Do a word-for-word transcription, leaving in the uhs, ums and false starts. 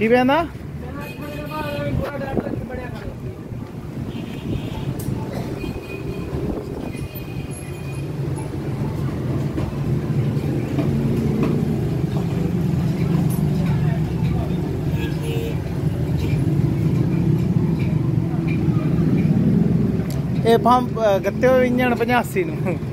की कहना ਇਹ ਪੰਪ ਗੱਤੇ ਹੋਏ ਇੰਜਣ पचासी ਨੂੰ